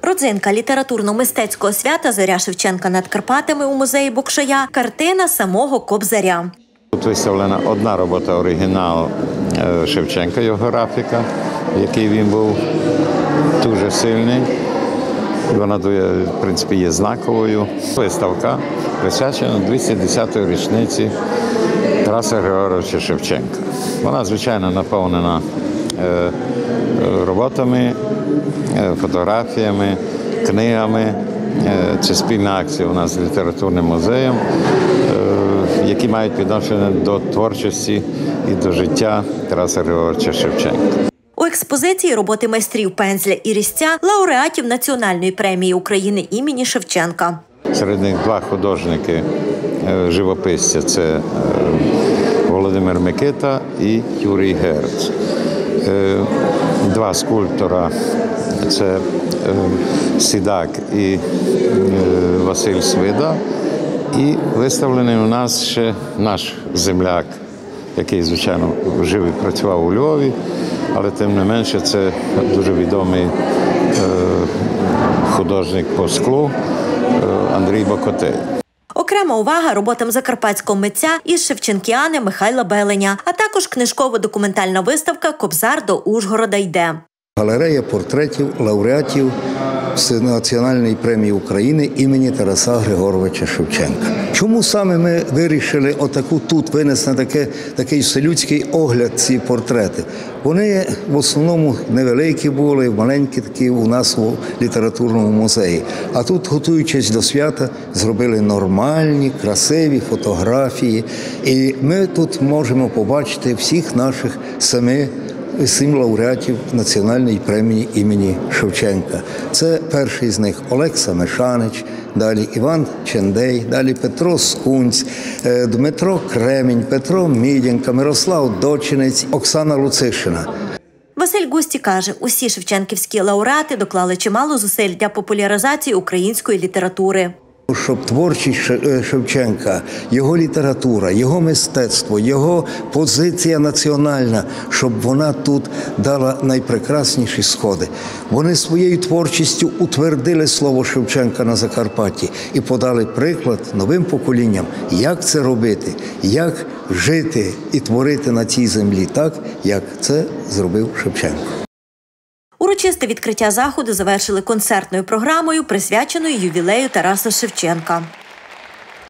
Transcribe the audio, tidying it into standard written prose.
Родзинка літературно-мистецького свята «Зоря Шевченка над Карпатами» у музеї Букшая – картина самого Кобзаря. Тут виставлена одна робота, оригінал Шевченка, його графіка, в якій він був дуже сильний. Вона, в принципі, є знаковою. Виставка присвячена 210-ї річниці Тараса Григоровича Шевченка. Вона, звичайно, наповнена роботами, фотографіями, книгами. Це спільна акція у нас з літературним музеєм, які мають відношення до творчості і до життя Тараса Григоровича Шевченка. У експозиції роботи майстрів пензля і різця лауреатів Національної премії України імені Шевченка. Серед них два художники-живописці – це Володимир Микита і Юрій Герц. Два скульптора – це Сідак і Василь Свида. І виставлений у нас ще наш земляк, який, звичайно, жив і працював у Львові, але тим не менше це дуже відомий художник по склу Андрій Бокотей. Окрема увага роботам закарпатського митця із шевченкіани Михайла Беленя, а також книжково-документальна виставка «Кобзар до Ужгорода йде». Галерея портретів лауреатів Національної премії України імені Тараса Григоровича Шевченка. Чому саме ми вирішили тут винести такий вселюдський огляд ці портрети? Вони в основному невеликі були, маленькі такі у нас у літературному музеї. А тут, готуючись до свята, зробили нормальні, красиві фотографії. І ми тут можемо побачити всіх наших 7 лауреатів Національної премії імені Шевченка. Це перший з них Олекса Мешанич, далі Іван Чендей, далі Петро Скунць, Дмитро Кремінь, Петро Мідянка, Мирослав Дочинець, Оксана Луцишина. Василь Густі каже, усі шевченківські лауреати доклали чимало зусиль для популяризації української літератури. Щоб творчість Шевченка, його література, його мистецтво, його позиція національна, щоб вона тут дала найпрекрасніші сходи. Вони своєю творчістю утвердили слово Шевченка на Закарпатті і подали приклад новим поколінням, як це робити, як жити і творити на цій землі так, як це зробив Шевченко. Урочисте відкриття заходу завершили концертною програмою, присвяченою ювілею Тараса Шевченка.